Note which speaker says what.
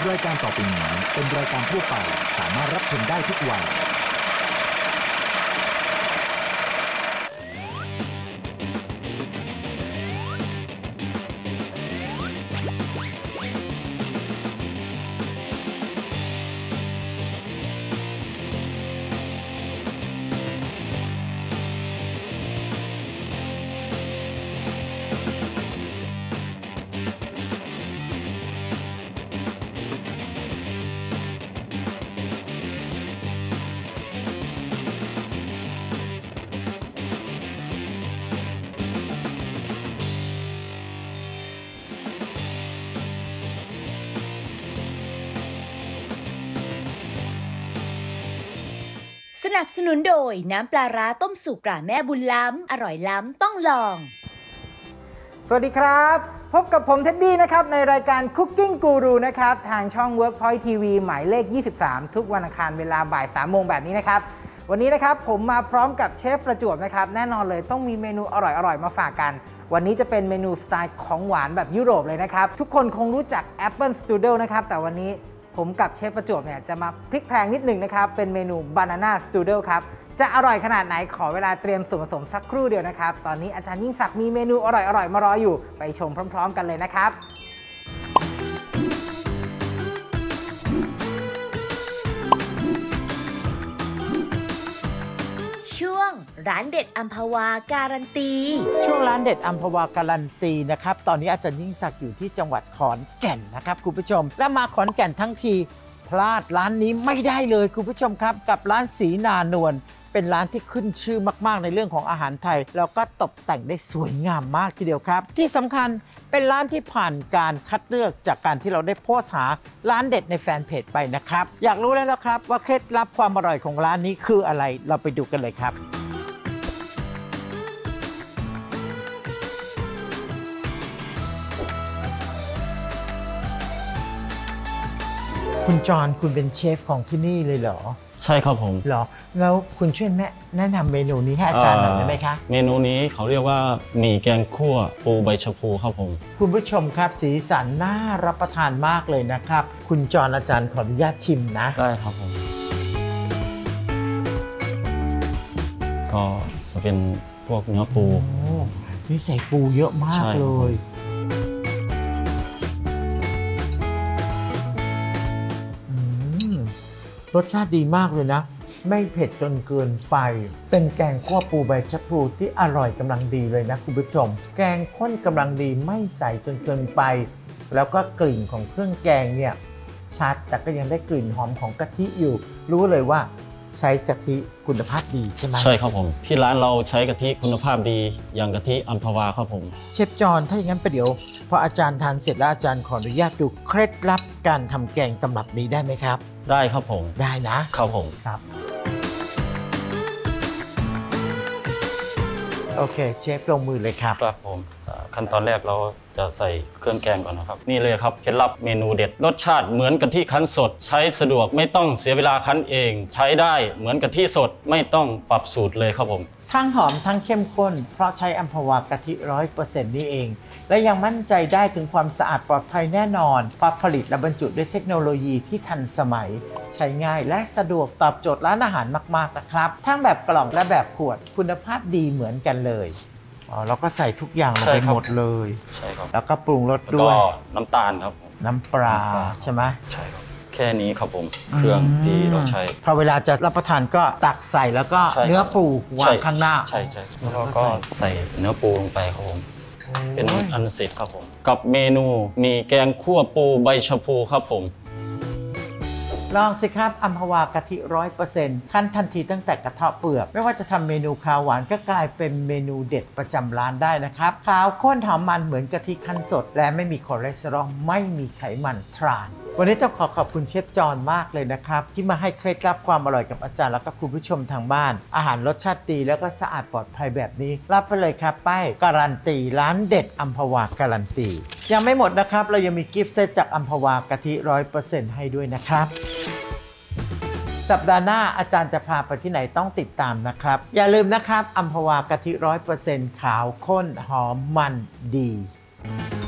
Speaker 1: รายการต่อไปนี้เป็นรายการทั่วไปสามารถรับชมได้ทุกวัย
Speaker 2: สนับสนุนโดยน้ำปลาร้าต้มสุกตราแม่บุญล้ำอร่อยล้ำต้องลอง
Speaker 3: สวัสดีครับพบกับผมเท็ดดี้นะครับในรายการ Cooking Guru นะครับทางช่อง Workpoint TV หมายเลข 23 ทุกวันอังคารเวลาบ่าย 3 โมงแบบนี้นะครับวันนี้นะครับผมมาพร้อมกับเชฟประจวบนะครับแน่นอนเลยต้องมีเมนูอร่อยๆมาฝากกันวันนี้จะเป็นเมนูสไตล์ของหวานแบบยุโรปเลยนะครับทุกคนคงรู้จัก Apple Strudel นะครับแต่วันนี้ผมกับเชฟประจวบเนี่ยจะมาพลิกแพลงนิดหนึ่งนะครับเป็นเมนู Banana Strudel ครับจะอร่อยขนาดไหนขอเวลาเตรียมส่วนผสมสักครู่เดียวนะครับตอนนี้อาจารย์ยิ่งศักดิ์มีเมนูอร่อยๆมารออยู่ไปชมพร้อมๆกันเลยนะครับ
Speaker 2: ช่วงร้านเด็ดอัมพวาการันตี
Speaker 3: ช่วงร้านเด็ดอัมพวาการันตีนะครับตอนนี้อาจารย์ยิ่งศักดิ์อยู่ที่จังหวัดขอนแก่นนะครับคุณผู้ชมและมาขอนแก่นทั้งทีพลาดร้านนี้ไม่ได้เลยคุณผู้ชมครับกับร้านศรีนานวลเป็นร้านที่ขึ้นชื่อมากๆในเรื่องของอาหารไทยแล้วก็ตกแต่งได้สวยงามมากทีเดียวครับที่สำคัญเป็นร้านที่ผ่านการคัดเลือกจากการที่เราได้โพสต์หาร้านเด็ดในแฟนเพจไปนะครับอยากรู้แล้วครับว่าเคล็ดลับความอร่อยของร้านนี้คืออะไรเราไปดูกันเลยครับคุณจอห์นคุณเป็นเชฟของที่นี่เลยเหรอ
Speaker 4: ใช่ครับผม
Speaker 3: เหรอแล้วคุณช่วยแนะนำเมนูนี้ให้อาจารย์หน่อยได้ไหมคะ
Speaker 4: เมนูนี้เขาเรียกว่าหมี่แกงคั่วปูใบชะพูครับผม
Speaker 3: คุณผู้ชมครับสีสันน่ารับประทานมากเลยนะครับคุณจอห์นอาจารย์ขออนุญาตชิมนะ
Speaker 4: ได้ครับผมก็จะเป็นพวกเนื้อปู
Speaker 3: นี่ใส่ปูเยอะมากเลยรสชาติดีมากเลยนะไม่เผ็ดจนเกินไปเป็นแกงคั่วปูใบชะพลูที่อร่อยกำลังดีเลยนะคุณผู้ชมแกงข้นกำลังดีไม่ใส่จนเกินไปแล้วก็กลิ่นของเครื่องแกงเนี่ยชัดแต่ก็ยังได้กลิ่นหอมของกะทิอยู่รู้เลยว่าใช้กะทิคุณภาพดีใช่ไหม
Speaker 4: ใช่ครับผมที่ร้านเราใช้กะทิคุณภาพดีอย่างกะทิอัมพวาครับผม
Speaker 3: เชฟจอห์นถ้าอย่างนั้นไปเดี๋ยวพออาจารย์ทานเสร็จแล้วอาจารย์ขออนุญาตดูเคล็ดลับการทำแกงตำรับนี้ได้ไหมครับ
Speaker 4: ได้ครับผม
Speaker 3: ได้นะครับ
Speaker 4: ผม
Speaker 3: ครับโอเคเชฟลงมือเลยครับ
Speaker 4: ครับผมขั้นตอนแรกเราจะใส่เครื่องแกงก่อนนะครับนี่เลยครับเคล็ดลับเมนูเด็ดรสชาติเหมือนกะทิคั้นสดใช้สะดวกไม่ต้องเสียเวลาคั้นเองใช้ได้เหมือนกะทิสดไม่ต้องปรับสูตรเลยครับผม
Speaker 3: ทั้งหอมทั้งเข้มข้นเพราะใช้อัมพวากะทิ 100% นี่เองและยังมั่นใจได้ถึงความสะอาดปลอดภัยแน่นอนเพราะผลิตและบรรจุด้วยเทคโนโลยีที่ทันสมัยใช้ง่ายและสะดวกตอบโจทย์ร้านอาหารมากๆนะครับทั้งแบบกล่องและแบบขวดคุณภาพดีเหมือนกันเลยเราก็ใส่ทุกอย่างลงไปหมดเลย
Speaker 4: ใช่ครับ
Speaker 3: แล้วก็ปรุงรสด้วย
Speaker 4: ก็น้ำตาลครับ
Speaker 3: น้ำปลาใช่ไหม
Speaker 4: ใช่ครับแค่นี้ครับผมเครื่องที่เราใช้
Speaker 3: พอเวลาจะรับประทานก็ตักใส่แล้วก็เนื้อปูวางข้างหน้า
Speaker 4: ใช่แล้วก็ใส่เนื้อปูลงไปครับผมเป็นอันเสร็จครับผมกับเมนูหมี่แกงคั่วปูใบชะพูครับผม
Speaker 3: ลองสิครับอัมพวากะทิ 100% ขั้นทันทีตั้งแต่กระเทาะเปลือกไม่ว่าจะทำเมนูข้าวหวานก็กลายเป็นเมนูเด็ดประจำร้านได้นะครับขาวข้นหอมมันเหมือนกะทิคั้นสดและไม่มีคอเลสเตอรอลไม่มีไขมันทรานวันนี้ต้องขอบคุณเชฟจอห์นมากเลยนะครับที่มาให้เคล็ดลับความอร่อยกับอาจารย์แล้วก็คุณผู้ชมทางบ้านอาหารรสชาติดีแล้วก็สะอาดปลอดภัยแบบนี้รับไปเลยครับป้ายการันตีร้านเด็ดอัมพวาการันตียังไม่หมดนะครับเรายังมีกิฟต์เซตจากอัมพวากะทิ 100% ให้ด้วยนะครับสัปดาห์หน้าอาจารย์จะพาไปที่ไหนต้องติดตามนะครับอย่าลืมนะครับอัมพวากะทิ 100% ขาวข้นหอมมันดี